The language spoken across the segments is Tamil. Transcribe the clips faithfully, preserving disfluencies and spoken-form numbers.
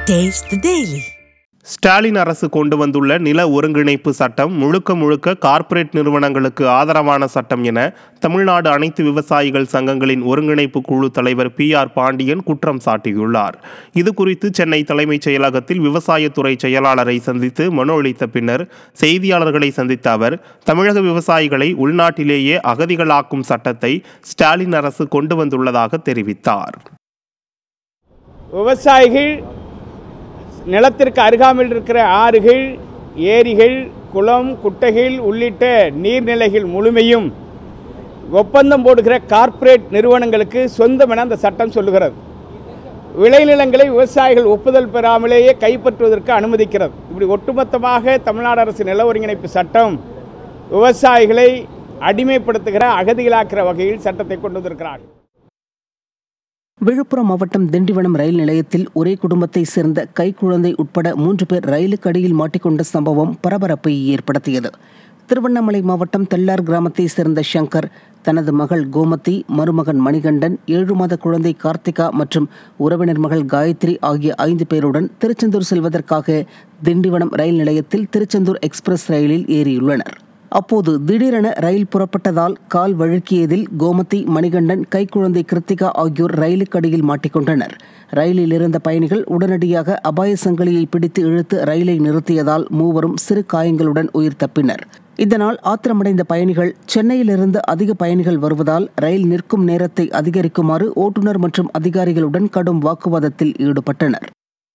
Taste the Daily. ஸ்டாலின் அரசு கொண்டு வந்துள்ள நில ஒருங்கிணைப்பு சட்டம் முழுக்க முழுக்க கார்ப்பரேட் நிறுவனங்களுக்கு ஆதரவான சட்டம் என தமிழ்நாடு அனைத்து விவசாயிகள் சங்கங்களின் ஒருங்கிணைப்பு குழு தலைவர் பி ஆர் பாண்டியன் குற்றம் சாட்டியுள்ளார். இது குறித்து சென்னை தலைமைச் செயலகத்தில் விவசாயத்துறை செயலாளரை சந்தித்து மனு அளித்த பின்னர் செய்தியாளர்களை சந்தித்த அவர், தமிழக விவசாயிகளை உள்நாட்டிலேயே அகதிகளாக்கும் சட்டத்தை ஸ்டாலின் அரசு கொண்டு வந்துள்ளதாக தெரிவித்தார். விவசாயிகள் நிலத்திற்கு அருகாமையில் இருக்கிற ஆறுகள், ஏரிகள், குளம், குட்டைகள் உள்ளிட்ட நீர்நிலைகள் முழுமையும் ஒப்பந்தம் போடுகிற கார்ப்பரேட் நிறுவனங்களுக்கு சொந்தம் என அந்த சட்டம் சொல்லுகிறது. விளைநிலங்களை விவசாயிகள் ஒப்புதல் பெறாமலேயே கைப்பற்றுவதற்கு அனுமதிக்கிறது. இப்படி ஒட்டுமொத்தமாக தமிழ்நாடு அரசு நில ஒருங்கிணைப்பு சட்டம் விவசாயிகளை அடிமைப்படுத்துகிற, அகதிகளாக்குற வகையில் சட்டத்தை கொண்டு வந்திருக்கிறார்கள். விழுப்புரம் மாவட்டம் திண்டிவனம் ரயில் நிலையத்தில் ஒரே குடும்பத்தை சேர்ந்த கைக்குழந்தை உட்பட மூன்று பேர் ரயிலுக்கு அடியில் மாட்டிக்கொண்ட சம்பவம் பரபரப்பை ஏற்படுத்தியது. திருவண்ணாமலை மாவட்டம் தெல்லார் கிராமத்தை சேர்ந்த சங்கர் தனது மகள் கோமதி, மருமகன் மணிகண்டன், ஏழு மாத குழந்தை கார்த்திகா மற்றும் உறவினர் மகள் காயத்ரி ஆகிய ஐந்து பேருடன் திருச்செந்தூர் செல்வதற்காக திண்டிவனம் ரயில் நிலையத்தில் திருச்செந்தூர் எக்ஸ்பிரஸ் ரயிலில் ஏறியுள்ளனர். அப்போது திடீரென ரயில் புறப்பட்டதால் கால் வழுக்கியதில் கோமதி, மணிகண்டன், கைக்குழந்தை கிருத்திகா ஆகியோர் ரயிலுக்கு அடியில் மாட்டிக்கொண்டனர். ரயிலில் இருந்த பயணிகள் உடனடியாக அபாய சங்கிலியை பிடித்து இழுத்து ரயிலை நிறுத்தியதால் மூவரும் சிறு காயங்களுடன் உயிர் தப்பினர். இதனால் ஆத்திரமடைந்த பயணிகள் சென்னையிலிருந்து அதிக பயணிகள் வருவதால் ரயில் நிற்கும் நேரத்தை அதிகரிக்குமாறு ஓட்டுநர் மற்றும் அதிகாரிகளுடன் கடும் வாக்குவாதத்தில் ஈடுபட்டனர்.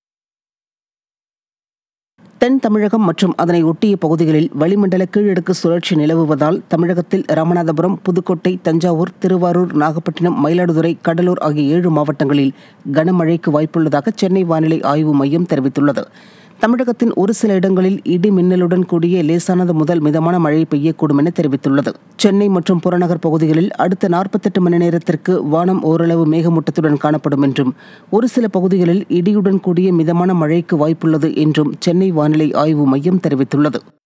தென் தமிழகம் மற்றும் அதனை ஒட்டிய பகுதிகளில் வளிமண்டல கீழடுக்கு சுழற்சி நிலவுவதால் தமிழகத்தில் ராமநாதபுரம், புதுக்கோட்டை, தஞ்சாவூர், திருவாரூர், நாகப்பட்டினம், மயிலாடுதுறை, கடலூர் ஆகிய ஏழு மாவட்டங்களில் கனமழைக்கு வாய்ப்புள்ளதாக சென்னை வானிலை ஆய்வு மையம் தெரிவித்துள்ளது. தமிழகத்தின் ஒரு சில இடங்களில் இடி மின்னலுடன் கூடிய லேசானது முதல் மிதமான மழை பெய்யக்கூடும் என தெரிவித்துள்ளது. சென்னை மற்றும் புறநகர் பகுதிகளில் அடுத்த நாற்பத்தெட்டு மணி நேரத்திற்கு வானம் ஓரளவு மேகமூட்டத்துடன் காணப்படும் என்றும், ஒரு சில பகுதிகளில் இடியுடன் கூடிய மிதமான மழைக்கு வாய்ப்புள்ளது என்றும் சென்னை வானிலை ஆய்வு மையம் தெரிவித்துள்ளது.